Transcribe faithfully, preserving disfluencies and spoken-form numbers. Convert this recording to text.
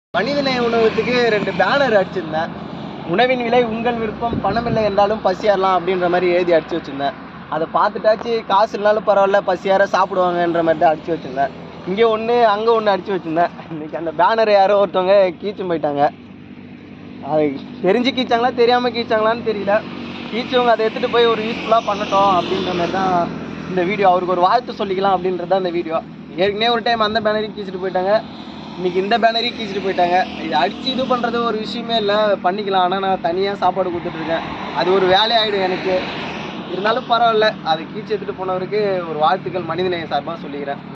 மனிதநேய உணவகத்துக்கு ரெண்டு பேனர் அடிச்சிருந்தேன். உணவின் விலை உங்கள் விருப்பம், பணமில்லை என்றாலும் பசியாறலாம் அப்படின்ற மாதிரி எழுதி அடிச்சு வச்சிருந்தேன். அதை பார்த்துட்டாச்சு காசு இல்லைனாலும் பரவாயில்ல, பசியார சாப்பிடுவாங்கன்ற மாதிரி தான் அடிச்சு வச்சிருந்தேன். இங்கே ஒன்று அங்கே ஒன்று அடிச்சு வச்சிருந்தேன். இன்னைக்கு அந்த பேனரை யாரோ ஒருத்தவங்க கீச்சும் போயிட்டாங்க. அது தெரிஞ்சு கீச்சாங்களா தெரியாமல் கீச்சாங்களான்னு தெரியல. கீச்சவங்க அதை எடுத்துகிட்டு போய் ஒரு யூஸ்ஃபுல்லாக பண்ணட்டும் அப்படின்ற மாதிரி தான் இந்த வீடியோ. அவருக்கு ஒரு வாழ்த்து சொல்லிக்கலாம் அப்படின்றது தான் இந்த வீடியோ. ஏற்கனவே ஒரு டைம் அந்த பேனரையும் கீச்சிட்டு போயிட்டாங்க, இன்றைக்கி இந்த பேனரையும் கீச்சிட்டு போயிட்டாங்க. இது அடித்து இது பண்ணுறது ஒரு விஷயமே இல்லை, பண்ணிக்கலாம். ஆனால் நான் தனியாக சாப்பாடு கொடுத்துட்ருக்கேன், அது ஒரு வேலையாகிடும் எனக்கு. இருந்தாலும் பரவாயில்ல, அதை கீச்சு எடுத்துகிட்டு போனவருக்கு ஒரு வாழ்த்துக்கள் மனிதநேய சார்பாக சொல்லிக்கிறேன்.